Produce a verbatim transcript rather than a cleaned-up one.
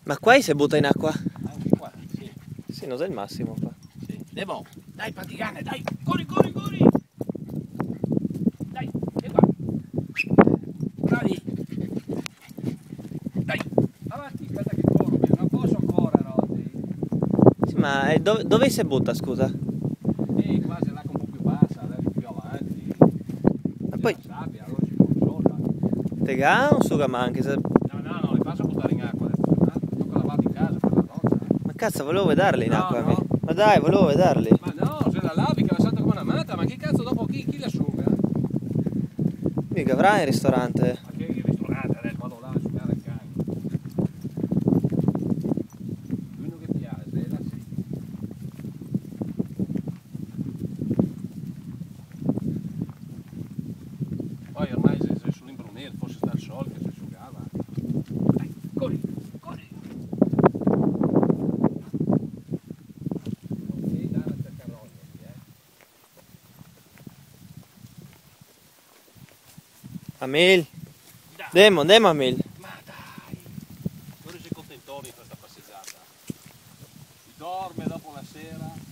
Ma qua si butta in acqua? Anche qua, sì. Sì, non è il massimo qua. Sì. Devo, dai Patigane, dai, corri, corri, corri! Dai, e qua. Bravi! Dai, avanti, aspetta che corro, non posso correre oggi. Sì, ma è dove, dove si butta, scusa? E qua se l'acqua un po' più bassa, adesso più avanti. Ma poi... La sabbia, allora si consola. Te ga o suga ma anche se... No, no, non le faccio buttare in acqua adesso, tocca lavarli in casa per la doccia. Ma cazzo, volevo vederli in No, acqua. no. Ma dai, volevo vederli. Ma no, se la lavi che la sento come una matta, ma che cazzo dopo chi, chi l'asciuga? Mica avrai il ristorante. Ma che il ristorante adesso vado là a asciugare il cane. L'unico che piace è la sì. Poi ormai se, se sull'imbrunire fosse sta il sole che si asciugava. Dai, corri, corri! Ok, dai la cercarogna lì, eh. Amil. Demo, demo Amil. Ma dai! Ora sei contentone in questa passeggiata. Si dorme dopo la sera.